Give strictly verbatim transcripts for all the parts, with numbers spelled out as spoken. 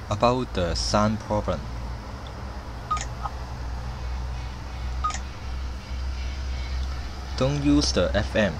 About the sound problem. Don't use the F M.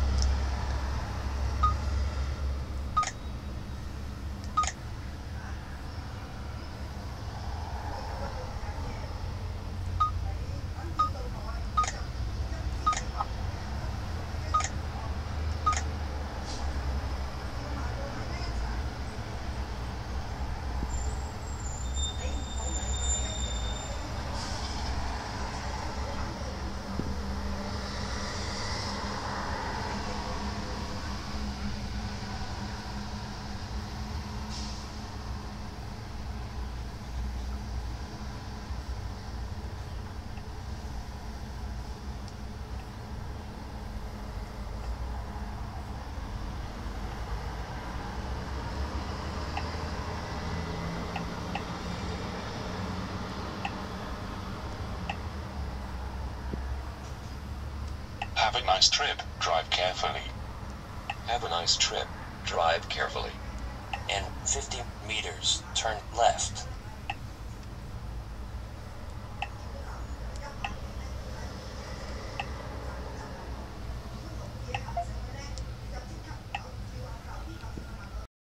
Have a nice trip. Drive carefully. Have a nice trip. Drive carefully. In fifty meters, turn left.